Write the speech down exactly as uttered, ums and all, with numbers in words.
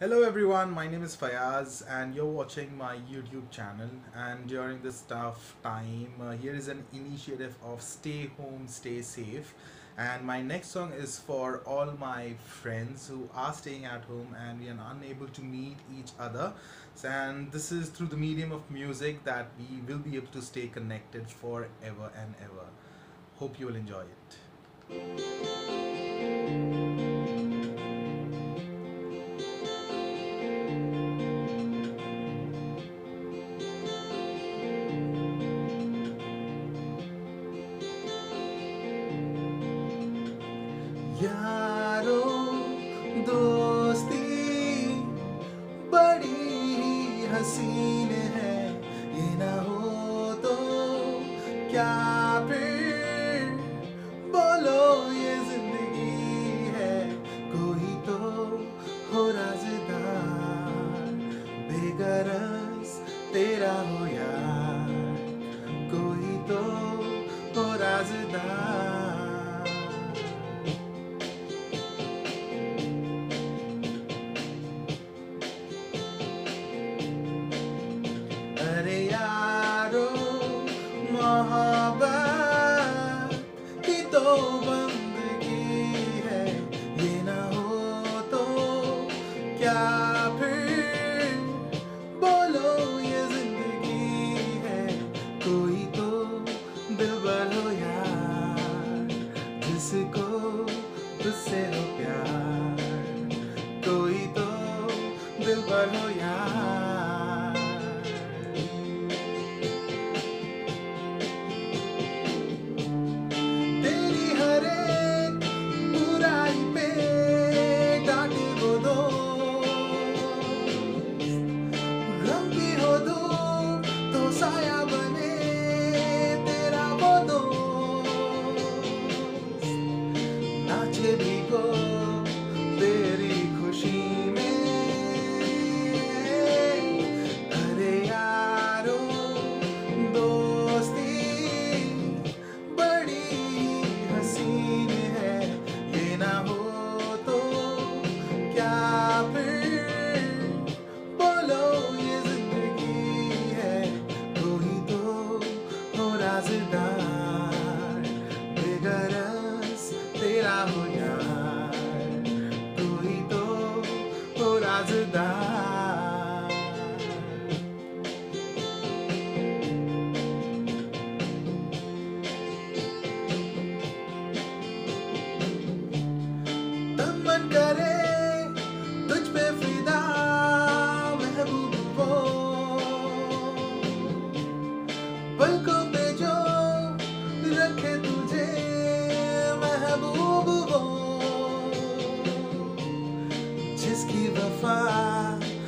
Hello everyone, my name is Fayaz and you're watching my YouTube channel. And during this tough time, uh, here is an initiative of stay home, stay safe. And my next song is for all my friends who are staying at home and we are unable to meet each other. So, and this is through the medium of music that we will be able to stay connected forever and ever. Hope you will enjoy it. यारो दोस्ती बड़ी हसीन है, ये ना हो तो क्या फिर बोलो ये जिंदगी है। कोई तो हो राज़दार, बेगरज तेरा हो यार, कोई तो हो राज़दार। अरे यारो मोहब्बत की तो बंदगी है, ये ना हो तो क्या फिर बोलो ये जिंदगी है। कोई तो दिलबर हो यार, जिसको तुझसे हो प्यार, कोई तो दिलबर हो यार। तेरी हर एक बुराई पे डांटे वो दोस्त, गम की हो धूप तो साया बने तेरा वो दोस्त, नाचे भी को तेरी खुशी में। अरे यारो दोस्ती बड़ी हसीन है, ये ना हो तो क्या फिर बोलो ये जिंदगी है। कोई तो हो राज़दार, बेगरज तेरा हो यार, कोई तो हो राज़दार। तन मन करे तुझ पे फिदा महबूब वो, पलकों पे जो रखे तुझे महबूब वो, जिसकी वफा